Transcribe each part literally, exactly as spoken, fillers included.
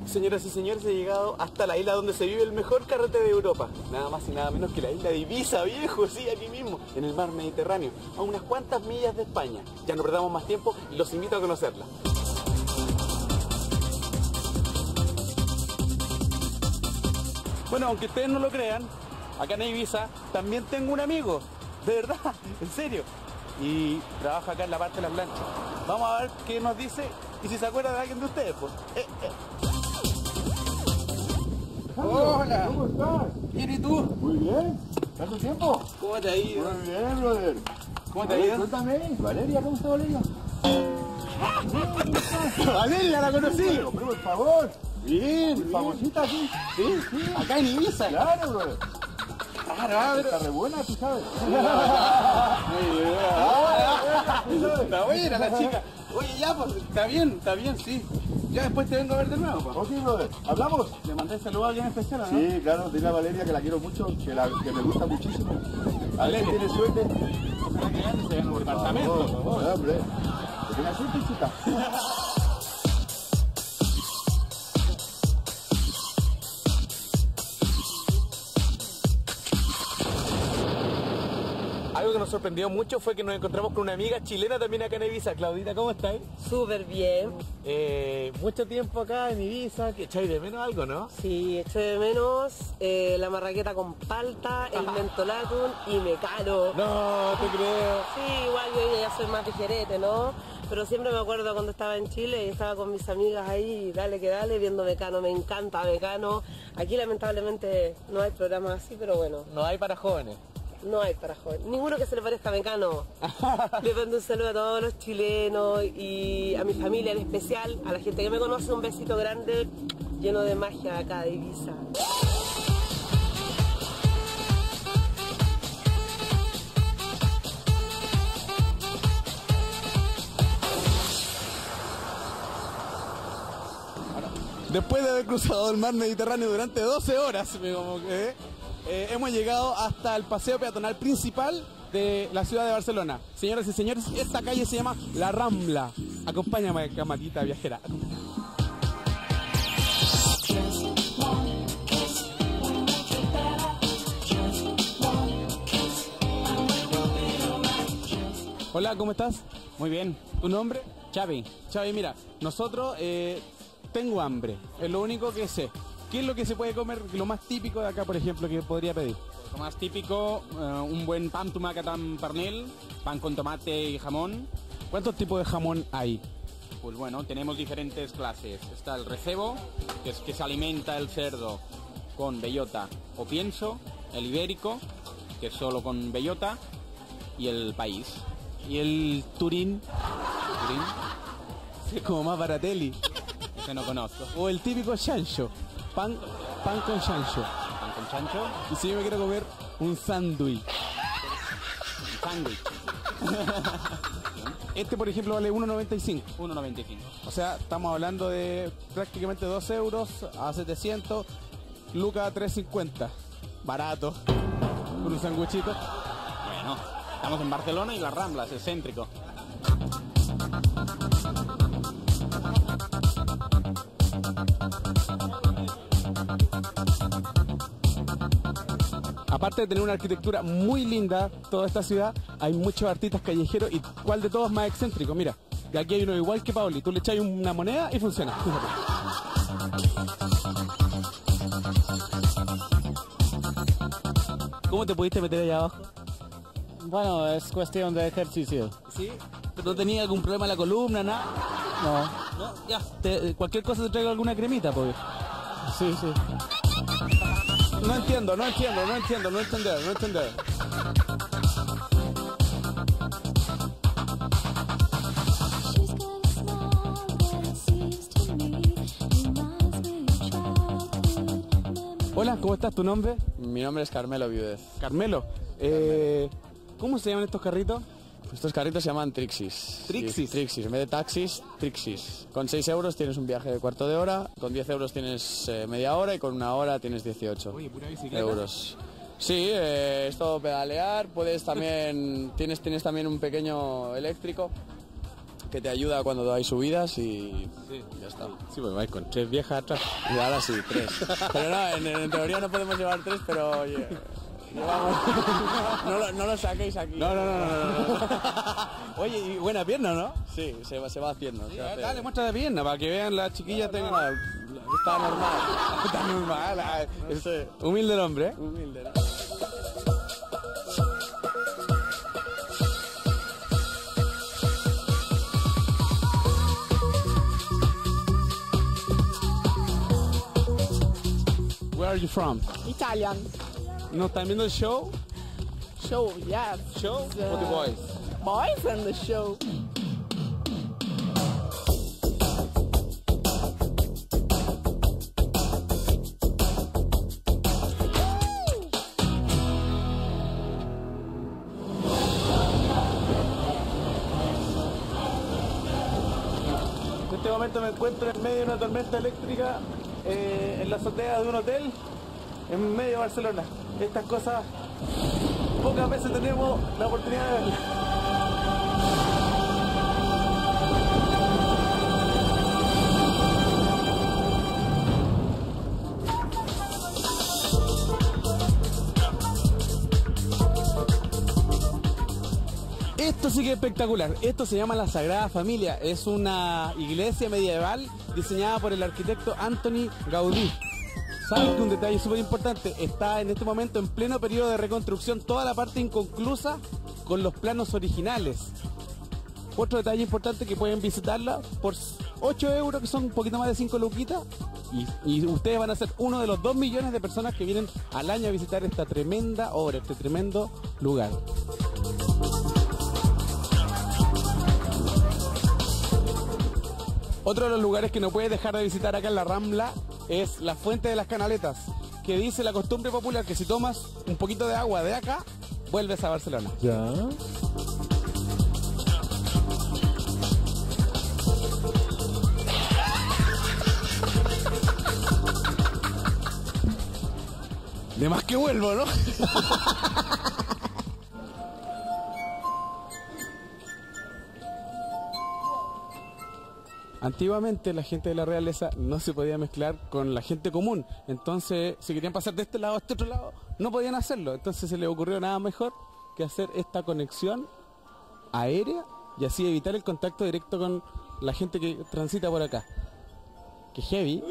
Señoras y señores, he llegado hasta la isla donde se vive el mejor carrete de Europa. Nada más y nada menos que la isla de Ibiza, viejo, sí, aquí mismo, en el mar Mediterráneo, a unas cuantas millas de España. Ya no perdamos más tiempo y los invito a conocerla. Bueno, aunque ustedes no lo crean, acá en Ibiza también tengo un amigo, de verdad, en serio. Y trabaja acá en la parte de las lanchas. Vamos a ver qué nos dice y si se acuerda de alguien de ustedes, pues. Eh, eh. Hola. ¿Cómo estás? ¿Bien y tú? Muy bien. ¿Tanto tiempo? ¿Cómo te ha ido? Muy bien, brother. ¿Cómo te ha ido? Cuéntame. Valeria, ¿cómo está Valeria? Valeria, la conocí. Pero, pero, por favor. Bien, Famosita aquí. sí, sí. Acá en Ibiza. Claro, brother. Claro, Está re buena, tú sabes. Está buena la chica. Oye, ya, pues, está bien, está bien, sí. Ya después te vengo a ver de nuevo, pues. Ok, brother. ¿Hablamos? Le mandé saludos a alguien especial, ¿no? Sí, claro. Dile a Valeria que la quiero mucho, que, la, que me gusta muchísimo. A ver si Valeria. tiene suerte. Ojalá que antes se vea en un Por departamento, por favor, favor. hombre. Que tenga suerte, chica. Algo que nos sorprendió mucho fue que nos encontramos con una amiga chilena también acá en Ibiza. Claudita, ¿cómo estás? Súper bien. Eh, mucho tiempo acá en Ibiza, que echáis de menos algo, ¿no? Sí, echo de menos eh, la marraqueta con palta, el mentolatum y mecano. No, te creo. Sí, igual yo ya soy más de Jerete, ¿no? Pero siempre me acuerdo cuando estaba en Chile y estaba con mis amigas ahí, dale que dale, viendo Mecano. Me encanta Mecano. Aquí lamentablemente no hay programas así, pero bueno, No hay para jóvenes. no hay para jóvenes. Ninguno que se le parezca a Mecano. Le mando un saludo a todos los chilenos y a mi familia en especial, a la gente que me conoce, un besito grande, lleno de magia acá de Ibiza. Después de haber cruzado el mar Mediterráneo durante doce horas, me como que, eh, hemos llegado hasta el paseo peatonal principal de la ciudad de Barcelona. Señoras y señores, esta calle se llama La Rambla. Acompáñame, camarita viajera. Hola, ¿cómo estás? Muy bien, ¿Tu nombre? Xavi. Xavi, mira, nosotros eh, tengo hambre, es lo único que sé. ¿Qué es lo que se puede comer, lo más típico de acá, por ejemplo, que podría pedir? Lo más típico, eh, un buen pan tomàquet amb pernil, pan con tomate y jamón. ¿Cuántos tipos de jamón hay? Pues bueno, tenemos diferentes clases. Está el recebo, que es que se alimenta el cerdo con bellota o pienso, el ibérico, que es solo con bellota, y el país. ¿Y el turín? ¿Turín? Es como más baratelli. Ese no conozco. O el típico chancho, pan, pan con chancho. Pan con chancho, Y si yo me quiero comer un sándwich. sándwich, Este, por ejemplo, vale uno noventa y cinco. uno noventa y cinco. O sea, estamos hablando de prácticamente dos euros a setecientos, lucas a tres cincuenta. Barato. Con un sándwichito. Bueno, estamos en Barcelona y las Ramblas, es céntrico. Aparte de tener una arquitectura muy linda, toda esta ciudad, hay muchos artistas callejeros. ¿Y cuál de todos más excéntrico? Mira, y aquí hay uno igual que Paoli. Tú le echas una moneda y funciona. Fíjate. ¿Cómo te pudiste meter allá abajo? Bueno, es cuestión de ejercicio. ¿Sí? ¿Pero no tenía algún problema en la columna, nada? No, No, ya. Te- cualquier cosa te traigo alguna cremita, pues. sí, sí. No entiendo, no entiendo, no entiendo, no entender, no entender. She's got a smile, but it seems to me reminds me of childhood. Hola, ¿cómo estás? ¿Tu nombre? Mi nombre es Carmelo Viudez. Carmelo. Eh, ¿Cómo se llaman estos carritos? Estos carritos se llaman Trixis. Trixis. Y- Trixis. En vez de taxis, Trixis. Con seis euros tienes un viaje de cuarto de hora, con diez euros tienes eh, media hora y con una hora tienes dieciocho Oye, pura bicicleta. euros. Sí, eh, es todo pedalear, puedes también, tienes, tienes también un pequeño eléctrico que te ayuda cuando hay subidas y Sí. ya está. Sí, pues vais con tres viejas atrás. Y ahora sí, tres. Pero no, en, en teoría no podemos llevar tres, pero oye, llevamos... no, lo, no lo saquéis aquí. No, no, no, no, no, no. Oye, y buena pierna, ¿no? Sí, se va, se va haciendo. se Ya, hace- dale, muestra de pierna para que vean las chiquillas tengan... Está normal. Está normal. ah, No es sé. humilde el hombre, ¿eh? Humilde, ¿no? Where are you from? Italian. ¿No están viendo el show? Show, yes. ¿Show? The ¿O the boys? Boys and the show. En este momento me encuentro en medio de una tormenta eléctrica eh, en la azotea de un hotel en medio de Barcelona. Estas cosas pocas veces tenemos la oportunidad de verlas. Esto sí que es espectacular. Esto se llama la Sagrada Familia. Es una iglesia medieval diseñada por el arquitecto Antoni Gaudí. ¿Sabes que un detalle súper importante? Está en este momento en pleno periodo de reconstrucción toda la parte inconclusa con los planos originales. Otro detalle importante que pueden visitarla por ocho euros, que son un poquito más de cinco luquitas. Y, y ustedes van a ser uno de los dos millones de personas que vienen al año a visitar esta tremenda obra, este tremendo lugar. Otro de los lugares que no puedes dejar de visitar acá en la Rambla es la Fuente de las Canaletas, que dice la costumbre popular que si tomas un poquito de agua de acá, vuelves a Barcelona. Ya. De más que vuelvo, ¿no? Antiguamente la gente de la realeza no se podía mezclar con la gente común. Entonces, si querían pasar de este lado a este otro lado, no podían hacerlo. Entonces se les ocurrió nada mejor que hacer esta conexión aérea y así evitar el contacto directo con la gente que transita por acá. Que heavy.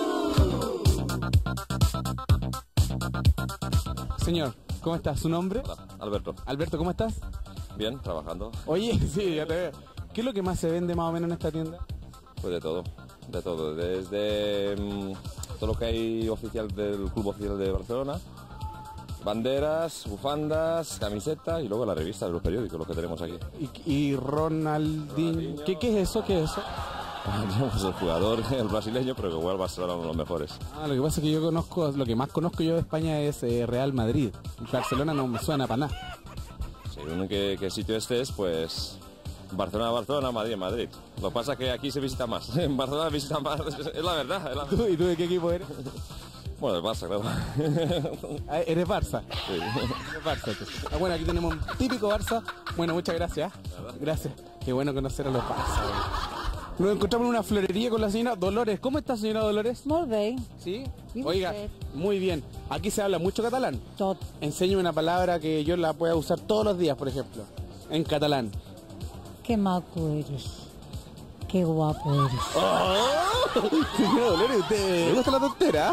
Señor, ¿cómo estás? ¿Su nombre? Hola, Alberto. Alberto, ¿cómo estás? Bien, trabajando. Oye, sí, ya te veo. ¿Qué es lo que más se vende más o menos en esta tienda? Pues de todo, de todo. Desde mm, todo lo que hay oficial del Club Oficial de Barcelona, banderas, bufandas, camisetas y luego la revista de los periódicos, los que tenemos aquí. Y, y Ronaldinho. Ronaldinho. ¿Qué, ¿Qué es eso? ¿Qué es eso? Tenemos el jugador, el brasileño, pero que juega al Barcelona uno de los mejores. Ah, lo que pasa es que yo conozco, lo que más conozco yo de España es eh, Real Madrid. Barcelona no me suena para nada. Según qué, qué sitio estés, pues Barcelona, Barcelona, Madrid, Madrid. Lo que pasa es que aquí se visita más. En Barcelona visita más, es la verdad. Es la... ¿Tú, ¿Y tú de qué equipo eres? Bueno, el Barça, claro. Ah, ¿Eres Barça? Sí. Eres Barça. entonces. Ah, bueno, aquí tenemos un típico Barça. Bueno, muchas gracias. Gracias. Qué bueno conocer a los Barça. güey. Nos encontramos en una florería con la señora Dolores. ¿Cómo está, señora Dolores? Molt bé, ¿Sí? ¿Y Oiga, usted? muy bien. Aquí se habla mucho catalán. tot. Enséñame una palabra que yo la pueda usar todos los días, por ejemplo. En catalán. Qué maco eres. Qué guapo eres. Señora Dolores, ¿usted le gusta la tontera?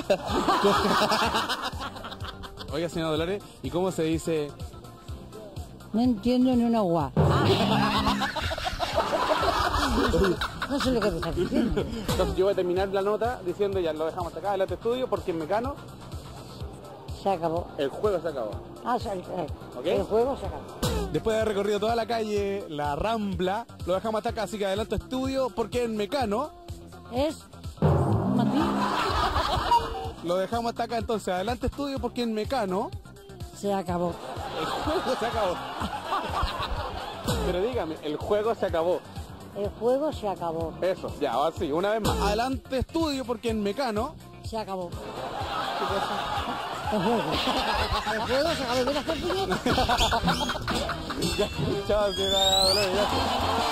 Oiga, señora Dolores, ¿y cómo se dice? No entiendo ni una gua. No sé lo que te estás diciendo. Entonces yo voy a terminar la nota diciendo ya lo dejamos hasta acá, adelante estudio, porque en Mecano Se acabó. el juego se acabó. Ah, se- eh, ¿Ok? el juego se acabó. Después de haber recorrido toda la calle, la Rambla, lo dejamos hasta acá, así que adelante estudio, porque en Mecano Es Matí. lo dejamos hasta acá, entonces adelante estudio, porque en Mecano Se acabó. el juego se acabó. Pero dígame, el juego se acabó. El juego se acabó. Eso, ya, ahora sí, una vez más. Adelante estudio, porque en Mecano Se acabó. El juego. El juego se acabó. ¿Quieres hacer tú? ya, chao, señora Dolores, gracias.